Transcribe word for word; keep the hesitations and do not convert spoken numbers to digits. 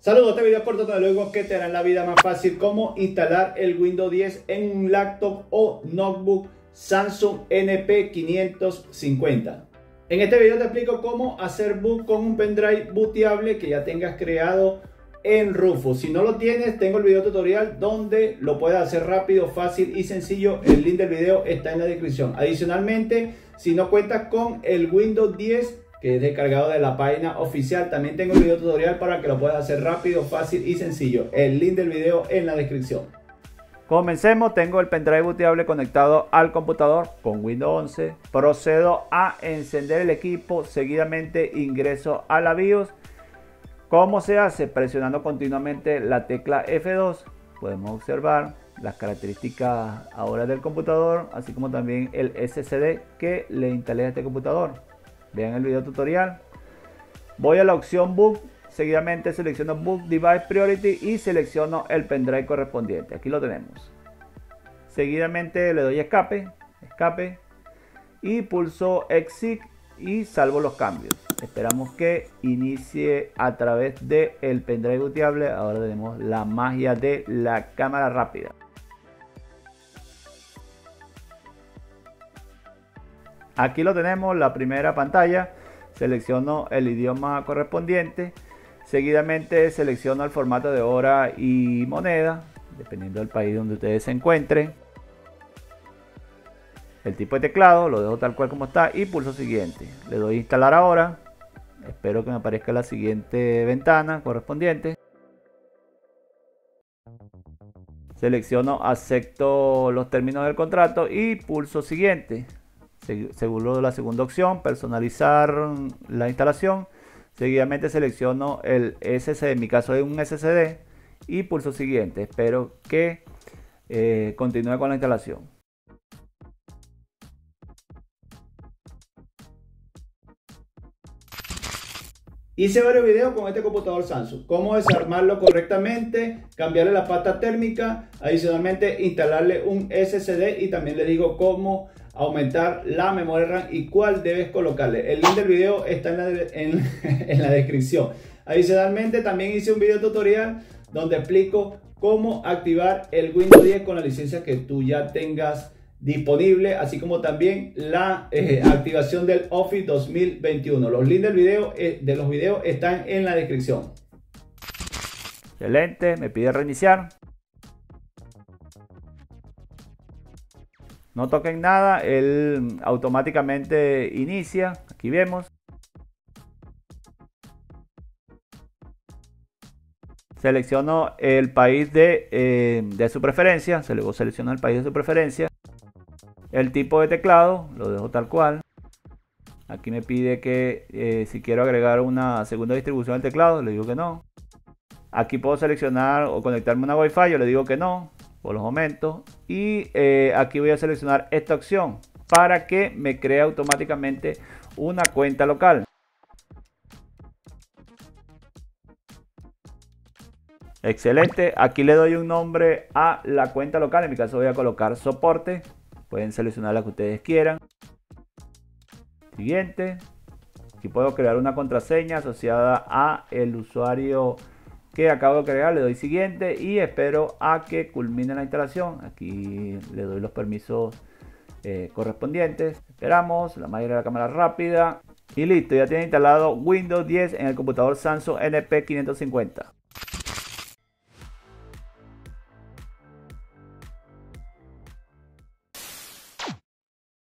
Saludos, este video corto te digo que te hará la vida más fácil cómo instalar el Windows diez en un laptop o notebook Samsung N P quinientos cincuenta. En este video te explico cómo hacer boot con un pendrive booteable que ya tengas creado en Rufus. Si no lo tienes, tengo el video tutorial donde lo puedes hacer rápido, fácil y sencillo. El link del video está en la descripción. Adicionalmente, si no cuentas con el Windows diez que es descargado de la página oficial, también tengo el video tutorial para que lo puedas hacer rápido, fácil y sencillo. El link del video en la descripción. Comencemos. Tengo el pendrive booteable conectado al computador con Windows once. Procedo a encender el equipo. Seguidamente ingreso a la BIOS. ¿Cómo se hace? Presionando continuamente la tecla F dos. Podemos observar las características ahora del computador, así como también el S S D que le instalé a este computador. Vean el video tutorial. Voy a la opción Boot. Seguidamente selecciono Boot Device Priority y selecciono el pendrive correspondiente. Aquí lo tenemos. Seguidamente le doy escape, escape y pulso Exit y salvo los cambios. Esperamos que inicie a través del pendrive booteable. Ahora tenemos la magia de la cámara rápida. Aquí lo tenemos, la primera pantalla. Selecciono el idioma correspondiente. Seguidamente selecciono el formato de hora y moneda, dependiendo del país donde ustedes se encuentren. El tipo de teclado lo dejo tal cual como está y pulso siguiente. Le doy instalar ahora. Espero que me aparezca la siguiente ventana correspondiente. Selecciono acepto los términos del contrato y pulso siguiente. Según la segunda opción, personalizar la instalación. Seguidamente selecciono el S S D, en mi caso es un S S D, y pulso siguiente. Espero que eh, continúe con la instalación. Hice varios videos con este computador Samsung. Cómo desarmarlo correctamente, cambiarle la pasta térmica, adicionalmente instalarle un S S D y también le digo cómo aumentar la memoria RAM y cuál debes colocarle. El link del video está en la, en, en la descripción. Adicionalmente también hice un video tutorial donde explico cómo activar el Windows diez con la licencia que tú ya tengas disponible, así como también la eh, activación del Office dos mil veintiuno. Los links del video, eh, de los videos están en la descripción. Excelente, me pide reiniciar. No toquen nada, él automáticamente inicia. Aquí vemos. Selecciono el país de, eh, de su preferencia. Luego selecciono el país de su preferencia. El tipo de teclado lo dejo tal cual. Aquí me pide que eh, si quiero agregar una segunda distribución del teclado, le digo que no. Aquí puedo seleccionar o conectarme a una Wi-Fi, yo le digo que no por los momentos. Y eh, aquí voy a seleccionar esta opción para que me cree automáticamente una cuenta local. Excelente, aquí le doy un nombre a la cuenta local. En mi caso voy a colocar soporte. Pueden seleccionar la que ustedes quieran. Siguiente. Aquí puedo crear una contraseña asociada a el usuario que acabo de crear. Le doy siguiente y espero a que culmine la instalación. Aquí le doy los permisos eh, correspondientes. Esperamos, la magia de la cámara rápida. Y listo, ya tiene instalado Windows diez en el computador Samsung N P quinientos cincuenta.